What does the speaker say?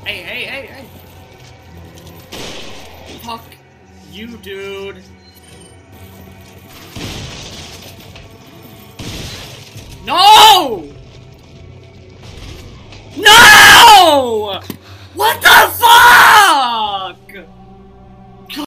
Hey, hey, hey, hey! Fuck you, dude. No! No! What the